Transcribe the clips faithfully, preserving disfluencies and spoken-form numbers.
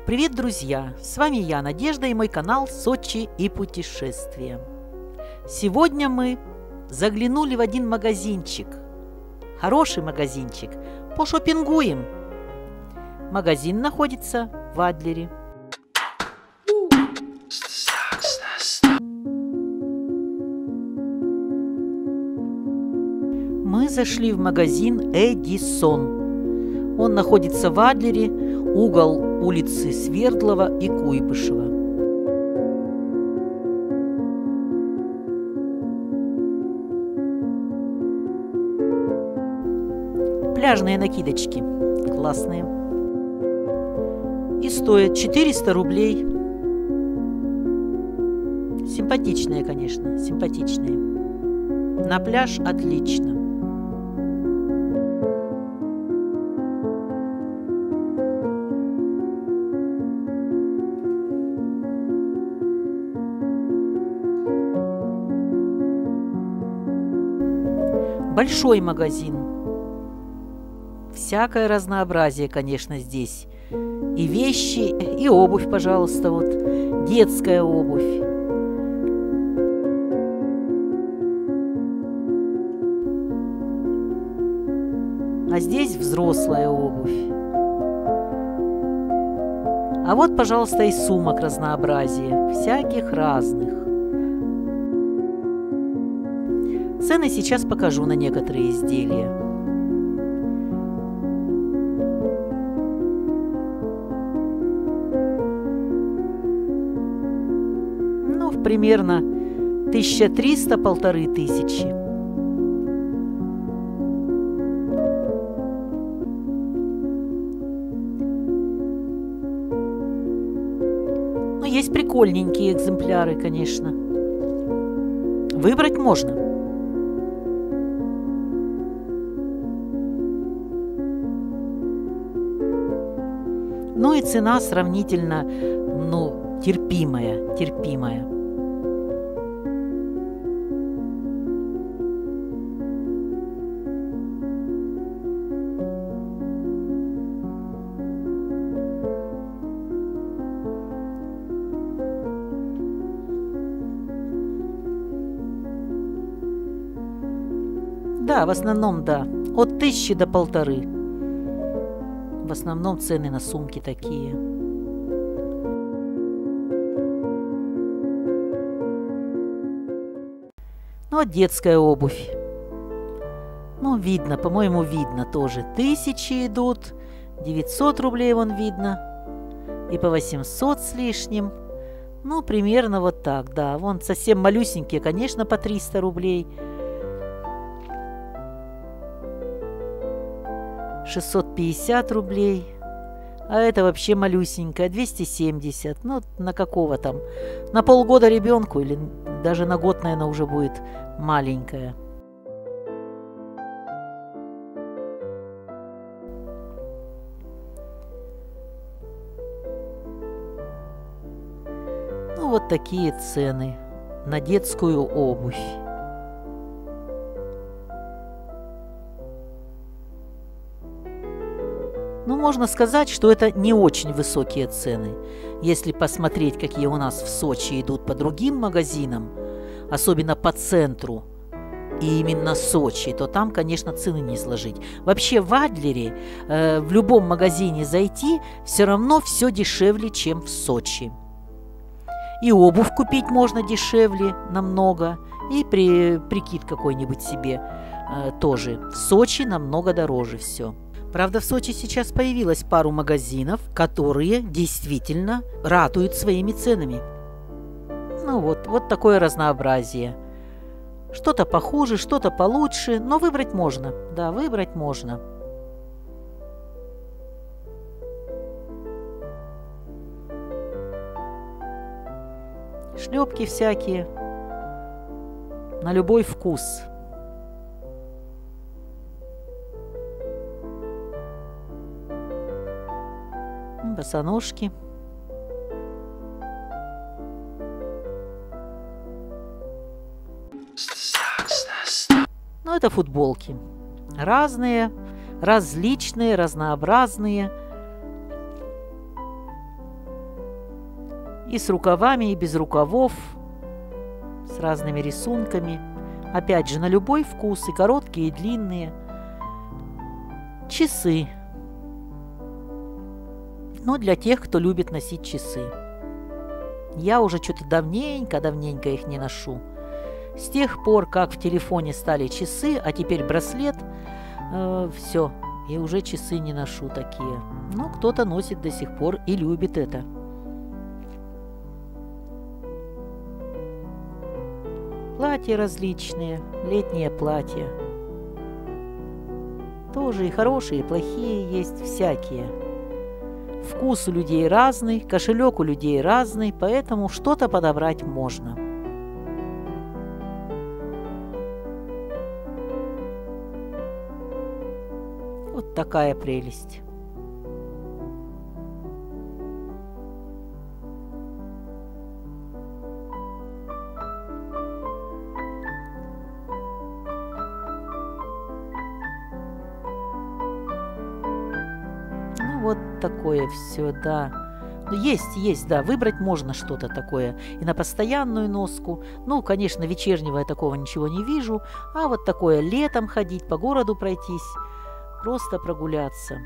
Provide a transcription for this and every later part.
Привет, друзья! С вами я, Надежда, и мой канал Сочи и путешествия. Сегодня мы заглянули в один магазинчик. Хороший магазинчик. Пошопингуем. Магазин находится в Адлере. Мы зашли в магазин Эдисон. Он находится в Адлере, угол улицы Свердлова и Куйбышева. Пляжные накидочки классные. И стоят четыреста рублей. Симпатичные, конечно, симпатичные. На пляж отлично. Большой магазин. Всякое разнообразие, конечно, здесь. И вещи, и обувь, пожалуйста, вот. Детская обувь. А здесь взрослая обувь. А вот, пожалуйста, и сумок разнообразие. Всяких разных. Цены сейчас покажу на некоторые изделия. Ну, примерно тысяча триста — полторы тысячи. Но есть прикольненькие экземпляры, конечно. Выбрать можно. Ну и цена сравнительно, ну, терпимая, терпимая. Да, в основном, да, от тысячи до полторы. В основном цены на сумки такие. Ну, а детская обувь. Ну, видно, по-моему, видно тоже. Тысячи идут, девятьсот рублей вон видно. И по восемьсот с лишним. Ну, примерно вот так, да. Вон совсем малюсенькие, конечно, по триста рублей. шестьсот пятьдесят рублей, а это вообще малюсенькая, двести семьдесят, ну, на какого там, на полгода ребенку или даже на год, наверное, уже будет маленькая. Ну, вот такие цены на детскую обувь. Ну, можно сказать, что это не очень высокие цены. Если посмотреть, какие у нас в Сочи идут по другим магазинам, особенно по центру, и именно Сочи, то там, конечно, цены не изложить. Вообще в Адлере, э, в любом магазине зайти, все равно все дешевле, чем в Сочи. И обувь купить можно дешевле намного, и при, прикид какой-нибудь себе э, тоже. В Сочи намного дороже все. Правда, в Сочи сейчас появилось пару магазинов, которые действительно радуют своими ценами. Ну вот, вот такое разнообразие. Что-то похуже, что-то получше, но выбрать можно. Да, выбрать можно. Шлепки всякие. На любой вкус. Босоножки. Ну, это футболки. Разные, различные, разнообразные. И с рукавами, и без рукавов, с разными рисунками. Опять же, на любой вкус, и короткие, и длинные. Часы. Но для тех, кто любит носить часы. Я уже что-то давненько-давненько их не ношу. С тех пор, как в телефоне стали часы, а теперь браслет, э, все, и уже часы не ношу такие. Но кто-то носит до сих пор и любит это. Платья различные, летние платья. Тоже и хорошие, и плохие есть, всякие. Вкус у людей разный, кошелек у людей разный, поэтому что-то подобрать можно. Вот такая прелесть. Ну вот такое все, да. Есть, есть, да, выбрать можно что-то такое. И на постоянную носку. Ну, конечно, вечернего я такого ничего не вижу. А вот такое летом ходить, по городу пройтись. Просто прогуляться.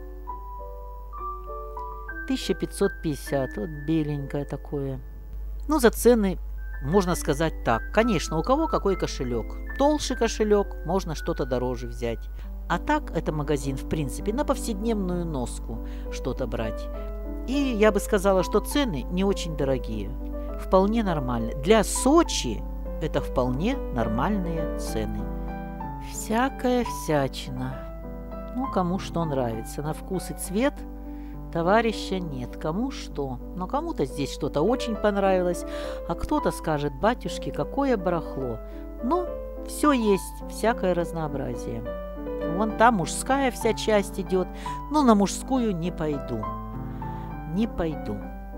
тысяча пятьсот пятьдесят. Вот беленькое такое. Ну, за цены можно сказать так. Конечно, у кого какой кошелек. Толще кошелек, можно что-то дороже взять. А так, это магазин, в принципе, на повседневную носку что-то брать. И я бы сказала, что цены не очень дорогие. Вполне нормальные. Для Сочи это вполне нормальные цены. Всякая всячина. Ну, кому что нравится. На вкус и цвет товарища нет. Кому что. Но кому-то здесь что-то очень понравилось, а кто-то скажет: батюшки, какое барахло. Но все есть, всякое разнообразие. Вон там мужская вся часть идет, но на мужскую не пойду. Не пойду.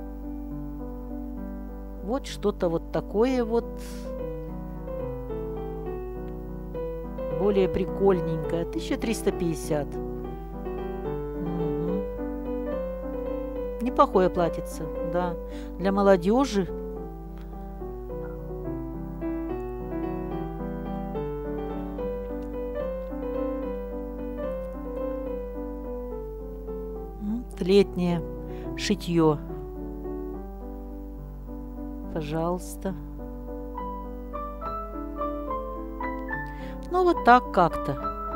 Вот что-то вот такое вот. Более прикольненькое. тысяча триста пятьдесят. Угу. Неплохое платьице, да. Для молодежи. Летнее шитье. Пожалуйста. Ну, вот так как-то.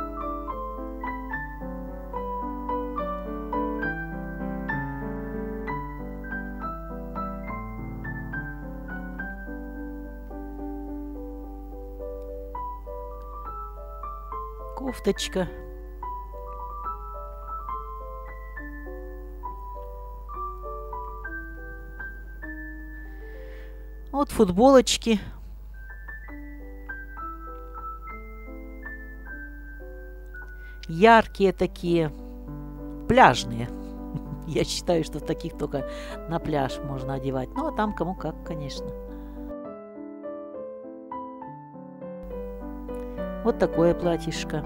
Кофточка. Вот футболочки. Яркие такие, пляжные. Я считаю, что таких только на пляж можно одевать. Ну, а там кому как, конечно. Вот такое платьишко.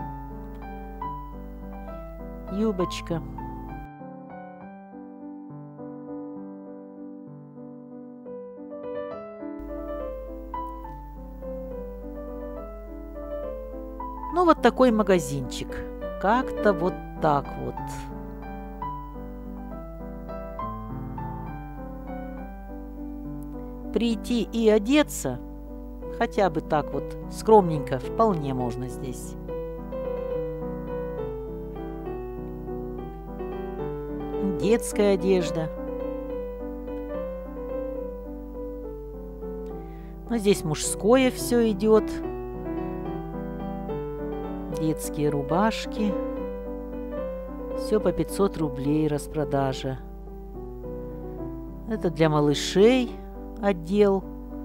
Юбочка. Ну, вот такой магазинчик. Как-то вот так вот. Прийти и одеться, хотя бы так вот, скромненько, вполне можно здесь. Детская одежда. Но здесь мужское все идет. Детские рубашки. Все по пятьсот рублей распродажа. Это для малышей отдел.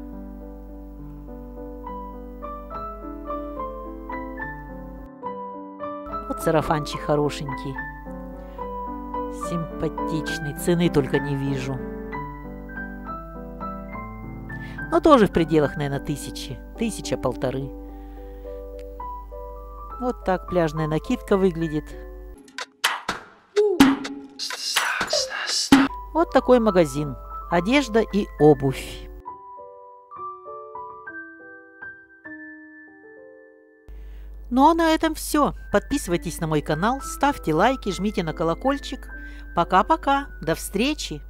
Вот сарафанчик хорошенький. Симпатичный. Цены только не вижу. Но тоже в пределах, наверное, тысячи. Тысяча-полторы. Вот так пляжная накидка выглядит. Вот такой магазин. одежда и обувь. Ну а на этом все. Подписывайтесь на мой канал, ставьте лайки, жмите на колокольчик. Пока-пока, до встречи!